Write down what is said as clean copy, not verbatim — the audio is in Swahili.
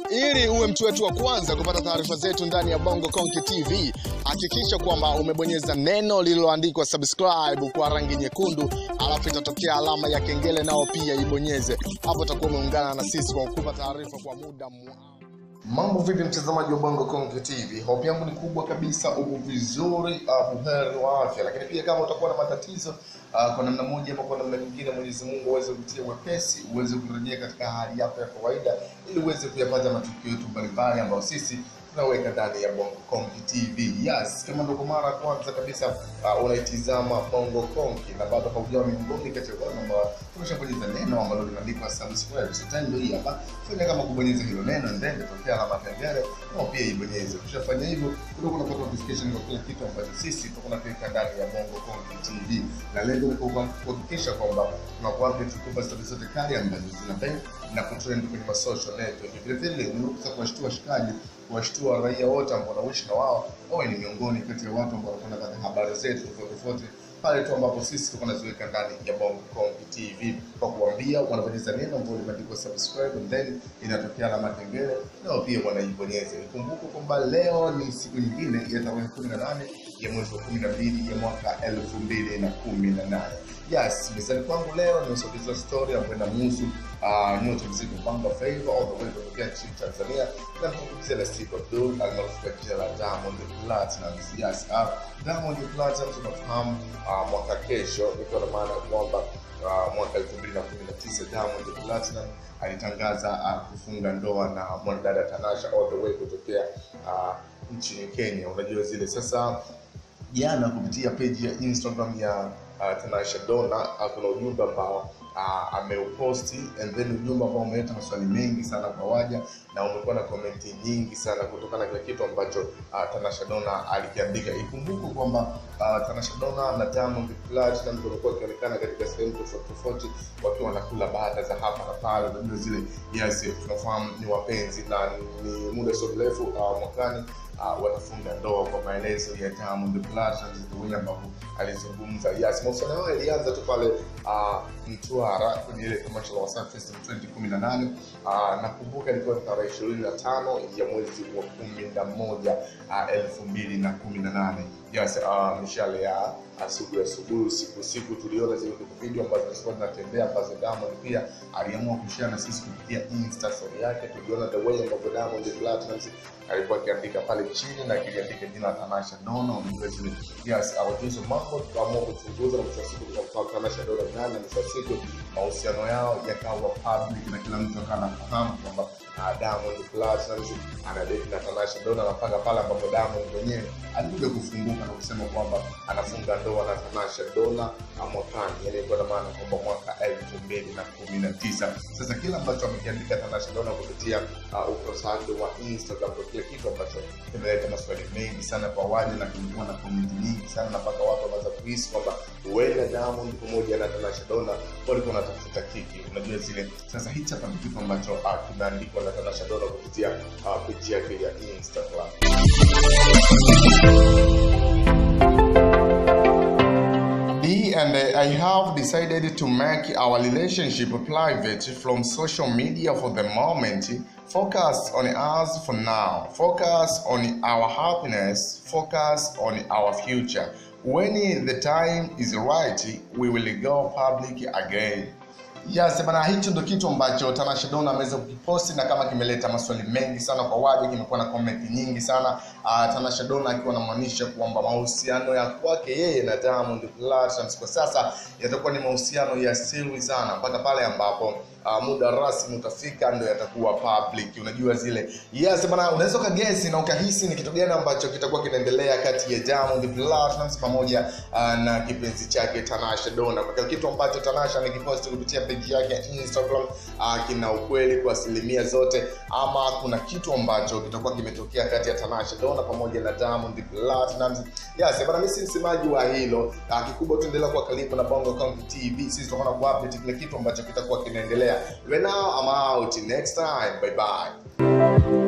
Ili uwe mtu wetu wa kwanza kupata taarifa zetu ndani ya Bongo Konki TV, hakikisha kwamba umebonyeza neno lililoandikwa subscribe kwa rangi nyekundu, alafu itatokea alama ya kengele nao pia ibonyeze. Hapo utakuwa umeungana na sisi kwa kukupa taarifa kwa muda Mambo vipi mtazamaji wa Bongo Konki TV? Hope yangu ni kubwa kabisa uko vizuri, buheri wa afya. Lakini pia kama utakuwa na matatizo kwa namna moja ama kwa namna nyingine, Mwenyezi Mungu aweze kutia wepesi, uweze kurejea katika hali yako ya kawaida ili uweze kuyapata matukio yetu mbalimbali ambayo sisi tunaweka ndani ya Bongo Konki TV. Yes, kama ndio mara kwanza kabisa unaitizama Bongo Konki na bado haujawa miongoni kati ya wale ambao tumeshabonyeza neno ambalo limeandikwa subscribe, sasa ndio hii hapa. Fanya kama kubonyeza hilo neno ndio tokea alama ya kengele na pia ibonyeze. Ukishafanya hivyo ndio unapata notification kwa kila kitu ambacho sisi tunaweka ndani ya Bongo Konki TV. Na lengo ni kuhakikisha kwamba tunakuwa tukupa stories zote kali ambazo zinapenda na kutrend kwenye social network. Vile vile ni ruhusa kuwashtua shikaji, kuwashtua raia wote ambao wanaishi na wao au ni miongoni kati ya watu ambao wanapata habari zetu tofauti pale tu ambapo sisi tunaziweka ndani ya Bongo Konki TV kwa kuambia wanabonyeza neno ambalo limeandikwa subscribe then inatokea alama ya kengele na pia wanaibonyeza. Kumbuka kwamba leo ni siku nyingine ya tarehe 18 ya mwezi wa 12 ya mwaka 2018. Yes, msanii kwangu leo ni usogeza story ambayo inahusu nyota muziki Bongo Flava all the way kutoka nchini Tanzania na kukuza la siku Abdul almaarufu kwa jina la Diamond Platnumz. Yes, Diamond Platnumz tunafahamu mwaka kesho iko na maana kwamba mwaka 2019 Diamond Platnumz alitangaza kufunga ndoa na mwanadada Tanasha all the way kutokea nchini Kenya. Unajua zile sasa jana kupitia page ya Instagram ya Tanasha Donna kuna ujumbe ambao ameuposti and then ujumbe ambao umeleta maswali mengi sana kwa waja na umekuwa na komenti nyingi sana kutokana na kile kitu ambacho Tanasha Donna alikiandika. Ikumbuke kwamba Tanasha Donna na Diamond Platnumz walikuwa wakionekana katika sehemu tofauti wakiwa wanakula bata za hapa na pale na zile. Yes, tunafahamu ni wapenzi na ni muda sio mrefu mwakani watafunga ndoa kwa maelezo ya Diamond Platnumz ndio ambapo alizungumza. Yes, mahusiano yao yalianza tu pale Mtwara kwenye ile commercial wa Wasafi Festival 2018. Nakumbuka ilikuwa tarehe 25 ya mwezi wa 11 2018. Yes, mishale ya asubuhi siku tuliona zile video ambazo zilikuwa zinatembea ambazo Diamond pia aliamua kushare na sisi kupitia Insta story yake. Tuliona the way ambavyo Diamond Platnumz alikuwa akiandika pale chini na akiandika jina la Tanasha Donna. Yes, awajuzo mambo tukaamua kuchunguza na mshasiku kwa Tanasha Donna nani na mshasiku mahusiano yao yakawa public na kila mtu anafahamu kwamba Diamond Platnumz anadate na Tanasha Donna na panga pale ambapo Diamond mwenyewe alikuja kufunguka na kusema kwamba anafunga ndoa na Tanasha Donna mwakani, yani kwa maana kwamba mwaka 2019. Sasa kila ambacho amekiandika Tanasha Donna kupitia ukurasa wake wa Instagram kwa kile kitu ambacho kimeleta maswali mengi sana kwa wale na kulikuwa na comment nyingi sana na mpaka watu wanaanza kuhisi kwamba huenda Diamond pamoja na Tanasha Donna walikuwa wanatafuta kiki. Unajua zile sasa hichi hapa kitu ambacho kimeandikwa na Tanasha Donna kupitia page yake ya Instagram. And I have decided to make our relationship private from social media for the moment. Focus on us for now. Focus on our happiness. Focus on our future. When the time is right, we will go public again. Yes, bana hicho ndo kitu ambacho Tanasha Donna ameweza kuposti na kama kimeleta maswali mengi sana kwa waje, kimekuwa na comment nyingi sana. Tanasha Donna akiwa anamaanisha kwamba mahusiano ya kwake yeye na Diamond Platnumz kwa sasa yatakuwa ni mahusiano ya siri sana mpaka pale ambapo muda rasmi utafika ndio yatakuwa public. Unajua zile. Yes bana, unaweza kugesi na ukahisi ni kitu gani ambacho kitakuwa kinaendelea kati ya Diamond Platnumz pamoja na kipenzi chake Tanasha Donna. Kwa kitu ambacho Tanasha amekiposti kupitia page yake ya Instagram kina ukweli kwa asilimia zote ama kuna kitu ambacho kitakuwa kimetokea kati ya Tanasha Donna pamoja na Diamond Platnumz. Yes bana, mimi si msemaji wa hilo. Kikubwa tuendelea kwa karibu na Bongo Konki TV. Sisi tutakuwa na update kile kitu ambacho kitakuwa kinaendelea. Right now, I'm out. Next time. Bye-bye.